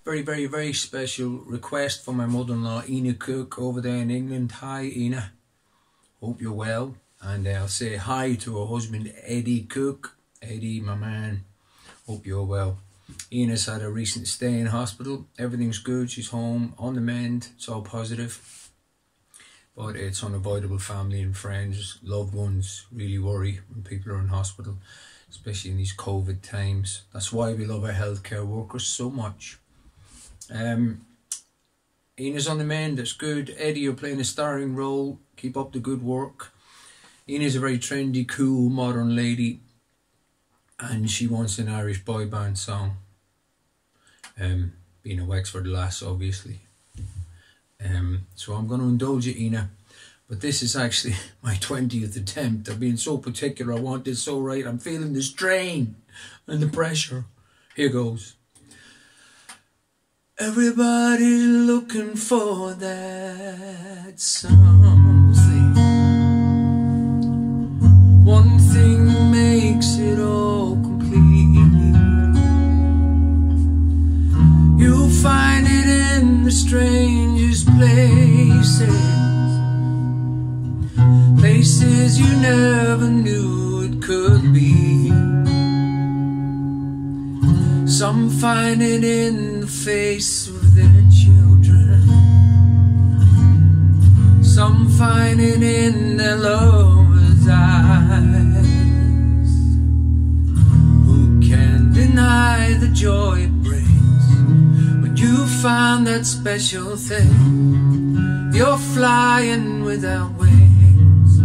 Very special request for my mother-in-law, Eamonn Cook, over there in England. Hi, Eamonn. Hope you're well. And I'll say hi to her husband, Eddie Cook. Eddie, my man. Hope you're well. Eannah's had a recent stay in hospital. Everything's good. She's home, on the mend. It's all positive. But it's unavoidable. Family and friends, loved ones really worry when people are in hospital, especially in these COVID times. That's why we love our healthcare workers so much. Eannah's on the mend. That's good. Eddie, you're playing a starring role. Keep up the good work. Eannah's a very trendy, cool, modern lady, and she wants an Irish boy band song. Being a Wexford lass, obviously. So I'm going to indulge you, Eamonn. But this is actually my 20th attempt. I've been so particular. I want this so right. I'm feeling the strain and the pressure. Here goes. Everybody's looking for that something. One thing makes it all complete. You'll find it in the strangest places, places you never knew it could be. Some find it in the face of their children, some find it in their lovers' eyes. Who can deny the joy it brings when you find that special thing? You're flying without wings.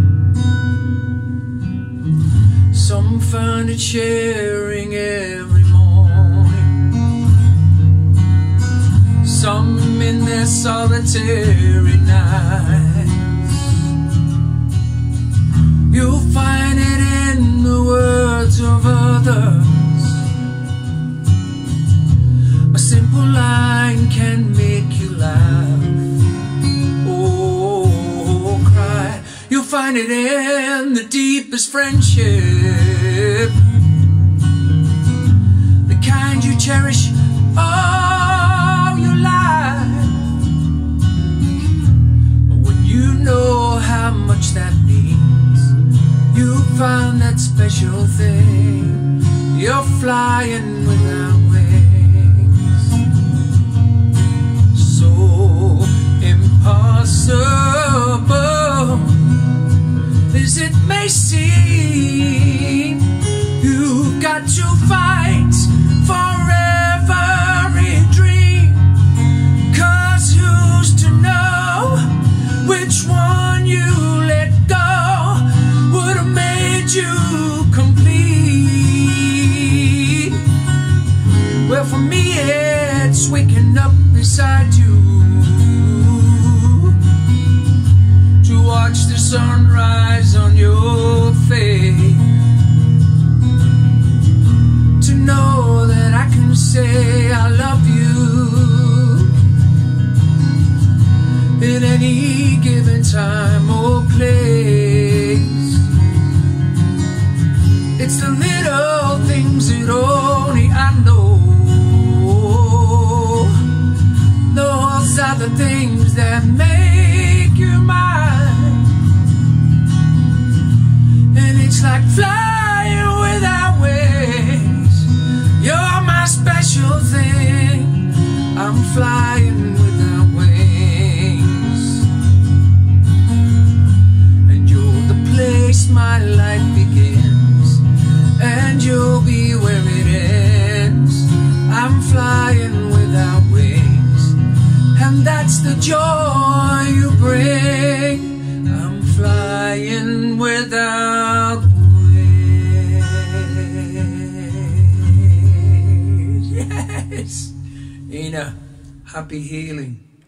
Some find it sharing every some in their solitary nights. You'll find it in the words of others. A simple line can make you laugh, oh, cry. You'll find it in the deepest friendship, the kind you cherish all your life. When you know how much that means, you find that special thing. You're flying without wings. So impossible as it may seem, you've got to fight for every dream. 'Cause who's to know which one you let go would have made you complete? Well, for me it's waking up beside you to watch the sunrise on your face, to know that I can say I love you in any given time or place. It's the little things that only I know. Those are the things that make you mine. And it's like flying without wings. You're my special thing. I'm flying without wings. And you're the place my life begins, and you'll be where it ends. I'm flying without wings, and that's the joy you bring. I'm flying without wings. Yes. Eamonn, happy healing.